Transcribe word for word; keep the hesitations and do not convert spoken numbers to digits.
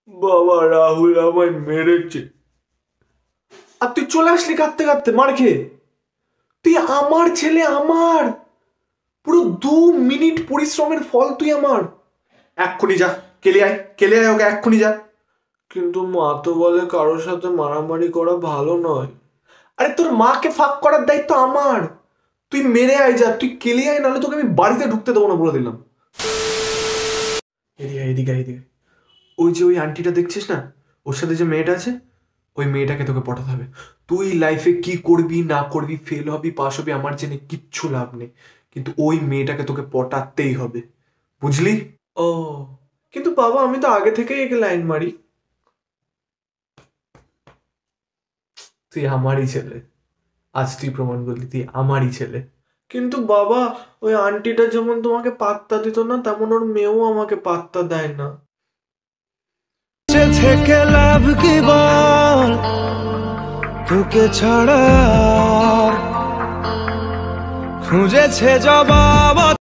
বাবা রাহুল আমায় মেরেছে। আর তুই চলে আসলি কাঁদতে কাঁদতে মার খেয়ে। তুই আমার ছেলে, আমার পুরো দু মিনিট পরিশ্রমের ফল তুই আমার। এক্ষুনি যা, কেলে আয়, কেলে আয় ওকে এক্ষুনি যা। কিন্তু মা তো বলে কারোর সাথে মারামারি করা ভালো নয়। আরে তোর মাকে ফাঁক করার দায়িত্ব আমার। তুই মেরে আয় যা, তুই কেলে আয়, নাহলে তোকে আমি বাড়িতে ঢুকতে দেবো না বলে দিলাম। এদিকে এদিকে এদিকে ওই যে ওই আন্টিটা দেখছিস না, ওর সাথে যে মেয়েটা আছে, ওই মেয়েটাকে তোকে পটাতে হবে। তুই লাইফে কি করবি না করবি, ফেল হবি পাস হবি আমার জেনে কিচ্ছু লাভ নেই, কিন্তু ওই মেয়েটাকে তোকে পটাতেই হবে, বুঝলি? ও কিন্তু বাবা আমি তো আগে থেকেই একে লাইন মারি। তুই আমারই ছেলে, আজ তুই প্রমাণ করলি তুই আমারই ছেলে। কিন্তু বাবা ওই আন্টিটা যেমন তোমাকে পাত্তা দিত না, তেমন ওর মেয়েও আমাকে পাত্তা দেয় না। থেকে লাভ কি বল, তোকে ছাড়া খুঁজেছে জবাব।